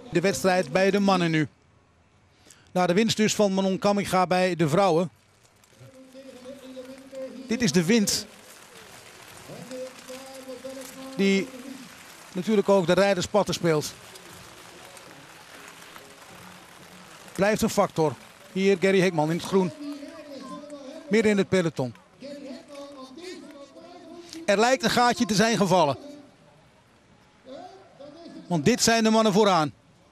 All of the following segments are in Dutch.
De wedstrijd bij de mannen nu. Na de winst dus van Manon Kamminga bij de vrouwen. Dit is de wind. Die natuurlijk ook de rijderspatten speelt. Blijft een factor. Hier Gerry Hekman in het groen. Midden in het peloton. Er lijkt een gaatje te zijn gevallen. Want dit zijn de mannen vooraan.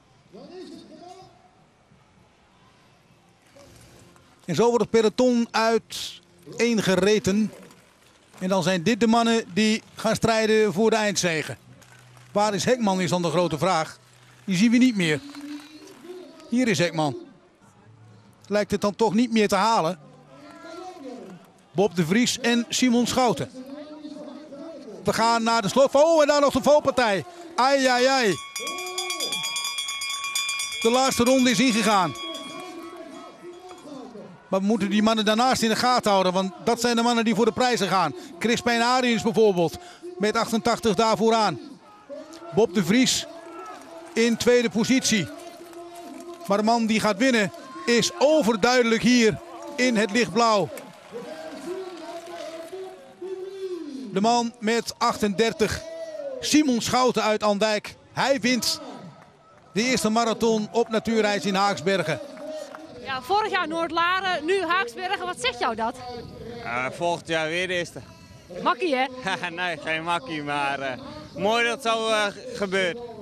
En zo wordt het peloton uiteengereten. En dan zijn dit de mannen die gaan strijden voor de eindzege. Waar is Hekman is dan de grote vraag. Die zien we niet meer. Hier is Hekman. Lijkt het dan toch niet meer te halen. Bob de Vries en Simon Schouten. We gaan naar de slot. Oh, en daar nog de valpartij. Ai, ai, ai. De laatste ronde is ingegaan. Maar we moeten die mannen daarnaast in de gaten houden. Want dat zijn de mannen die voor de prijzen gaan. Crispijn Ariens bijvoorbeeld. Met 88 daar vooraan. Bob de Vries in tweede positie. Maar de man die gaat winnen is overduidelijk hier in het lichtblauw. De man met 38. Simon Schouten uit Andijk. Hij wint de eerste marathon op natuurreis in Haaksbergen. Ja, vorig jaar Noordlaren, nu Haaksbergen. Wat zegt jou dat? Volgend jaar weer de eerste. Makkie, hè? Nee, geen makkie, maar mooi dat het zo gebeurt.